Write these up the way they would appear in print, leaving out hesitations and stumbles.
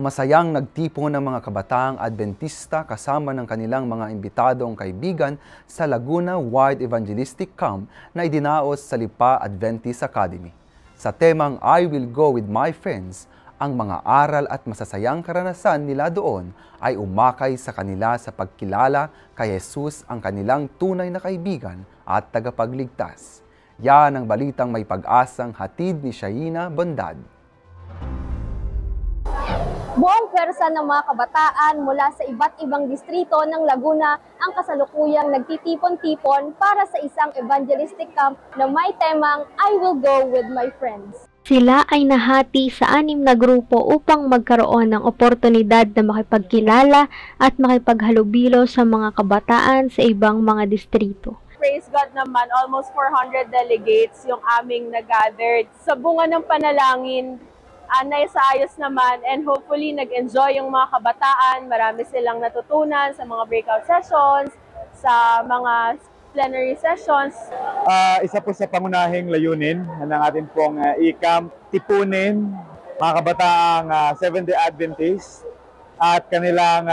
Masayang nagtipon ng mga kabataang Adventista kasama ng kanilang mga imbitadong kaibigan sa Laguna Wide Evangelistic Camp na idinaos sa Lipa Adventist Academy. Sa temang I Will Go With My Friends, ang mga aral at masasayang karanasan nila doon ay umakay sa kanila sa pagkilala kay Jesus, ang kanilang tunay na kaibigan at tagapagligtas. Yan ang balitang may pag-asang hatid ni Shaina Bondad. Buong pwersa ng mga kabataan mula sa iba't ibang distrito ng Laguna ang kasalukuyang nagtitipon-tipon para sa isang evangelistic camp na may temang I Will Go With My Friends. Sila ay nahati sa 6 na grupo upang magkaroon ng oportunidad na makipagkilala at makipaghalubilo sa mga kabataan sa ibang mga distrito. Praise God naman, almost 400 delegates yung aming nag-gathered. Sa bunga ng panalangin, naisayos naman, and hopefully nag-enjoy yung mga kabataan. Marami silang natutunan sa mga breakout sessions, sa mga plenary sessions. Isa po sa pangunahing layunin ng ating pong e-camp, tipunin mga kabataang Seventh-day Adventist at kanilang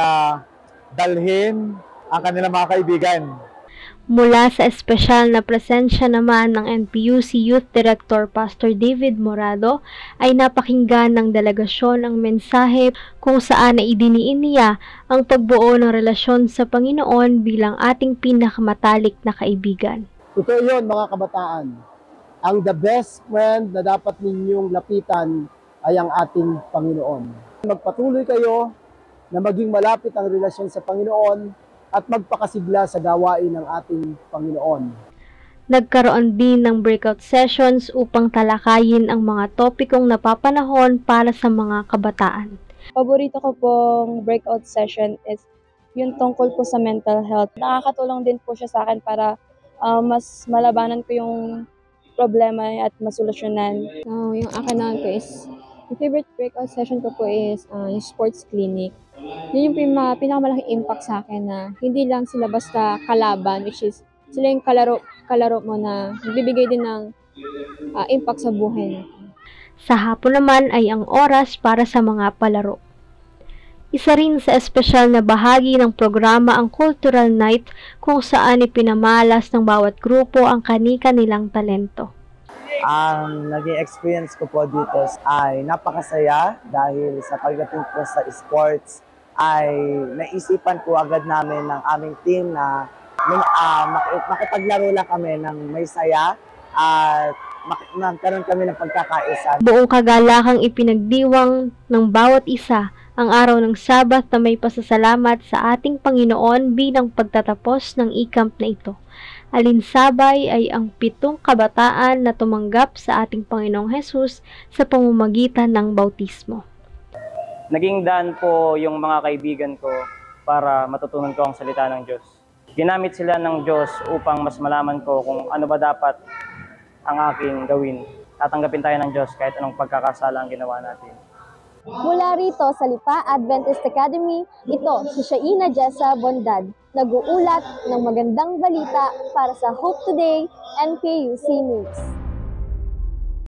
dalhin ang kanilang mga kaibigan. Mula sa espesyal na presensya naman ng NPUC Youth Director Pastor David Morado ay napakinggan ng delegasyon ang mensahe kung saan ay idiniin niya ang pagbuo ng relasyon sa Panginoon bilang ating pinakamatalik na kaibigan. Totoo yun mga kabataan. Ang the best friend na dapat ninyong lapitan ay ang ating Panginoon. Magpatuloy kayo na maging malapit ang relasyon sa Panginoon at magpakasigla sa gawain ng ating Panginoon. Nagkaroon din ng breakout sessions upang talakayin ang mga topikong napapanahon para sa mga kabataan. Paborito ko pong breakout session is yung tungkol po sa mental health. Nakakatulong din po siya sa akin para mas malabanan ko yung problema at masolusyonan. Yung akin naman po is, yung favorite breakout session ko po is yung sports clinic. Yun yung pinakamalaking impact sa akin na hindi lang sila basta kalaban, which is sila yung kalaro mo na nagbibigay din ng impact sa buhay. Sa hapon naman ay ang oras para sa mga palaro. Isa rin sa espesyal na bahagi ng programa ang Cultural Night kung saan ipinamalas ng bawat grupo ang kani-kanilang talento. Ang naging experience ko po dito ay napakasaya dahil sa pagdating po sa sports ay naisipan ko agad namin ng aming team na makipaglaro lang kami ng may saya at magkaroon kami ng pagkakaisa. Buong kagalakang ipinagdiwang ng bawat isa ang araw ng Sabat na may pasasalamat sa ating Panginoon bilang pagtatapos ng e-camp na ito. Alinsabay ay ang 7 kabataan na tumanggap sa ating Panginoong Hesus sa pamamagitan ng bautismo. Naging daan po yung mga kaibigan ko para matutunan ko ang salita ng Diyos. Ginamit sila ng Diyos upang mas malaman ko kung ano ba dapat ang aking gawin. Tatanggapin tayo ng Diyos kahit anong pagkakasala ang ginawa natin. Mula rito sa Lipa Adventist Academy, ito si Shaina Jessa Bondad, nag-uulat ng magandang balita para sa Hope Today NPUC News.